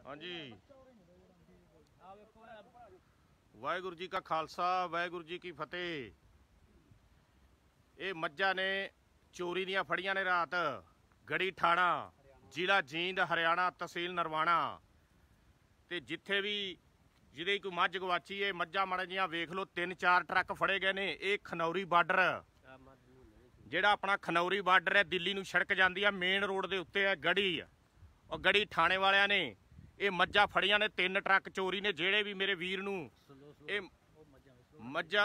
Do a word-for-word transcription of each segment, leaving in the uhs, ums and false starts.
हाँ जी, वाहिगुरू जी का खालसा वाहिगुरू जी की फतेह। ये मज्जां ने चोरी दियां फड़ियां ने रात गड़ी ठाणा जिला जींद हरियाणा तहसील नरवाणा ते जिथे भी जिहदी कोई मझ गवाची है मज्जां माड़ा जिहियां वेख लो। तीन चार ट्रक फड़े गए ने। ये खनौरी बार्डर जिहड़ा अपना खनौरी बार्डर है दिल्ली नूं सड़क जाती है मेन रोड के उत्ते है गड़ी और गड़ी थाणे वालियां ने ये मज्जां फड़ियां ने। तीन ट्रक चोरी ने जेड़े भी मेरे वीर नूं ये मज्जां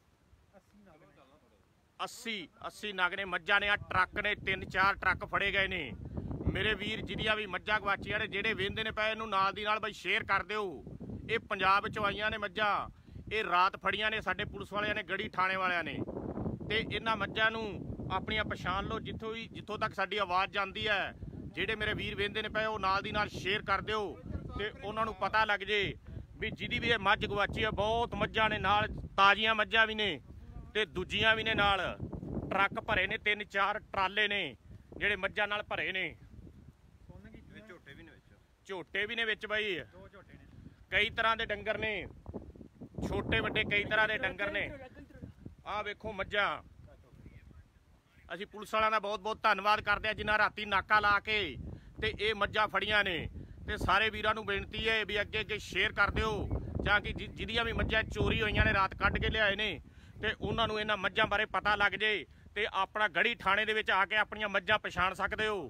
अस्सी अस्सी नग ने मज्जां ने। आ ट्रक ने तीन चार ट्रक फड़े गए ने मेरे वीर जिहदियां भी मज्जां गवाचियां ने जेड़े वेंदे ने पए इहनूं नाल दी नाल बई शेयर कर दिओ। ये पंजाब चों आईयां ने मज्जां। ये रात फड़ियां ने साडे पुलिस वालियां ने गड़ी थाणे वालियां ने ते इन्हां मज्जां नूं अपणियां पछाण लो जिथों भी जिथों तक साडी आवाज़ जांदी है। जेड़े मेरे वीर वेंदे ने पए ओह नाल दी नाल शेयर कर दिओ ते उन्हां नूं पता लग जे भी जिहदी भी मझ गवाची है। बहुत मज्जां ने नाल ताज़ियां मज्जां भी ने ते दूजियां भी ने नाल। ट्रक भरे ने तीन चार ट्राले ने जेड़े मज्जां नाल भरे ने। झोटे भी ने विच झोटे भी ने विच बई कई तरह के डंगर ने छोटे वड्डे कई तरह के डंगर ने। आ वेखो मज्जां। असीं पुलिस वालियां दा बहुत बहुत धन्नवाद करदे आ जिन्हां राती नाका ला के ते ये मज्जां फड़ियां ने। ते सारे वीरां नूं बेनती है भी अगे अगे शेयर कर दिओ ताकि जिहदियां भी मज्जां चोरी होईयां ने रात कढ के लिआए ने ते उन्हां नूं इन्हां मज्जां बारे पता लग जे ते अपना गड़ी थाणे दे विच आके अपणियां मज्जां पछाण सकदे हो।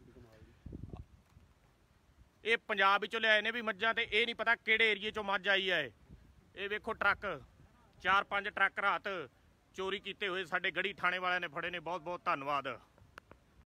ये पंजाब विचों लिआए ने भी मज्जां ते ये नहीं पता किहड़े एरिए चों मझ आई है। ये वेखो ट्रक चार पांच ट्रक रात चोरी कीते हुए साडे गड़ी थाणे वालियां ने फड़े ने। बहुत बहुत धन्नवाद।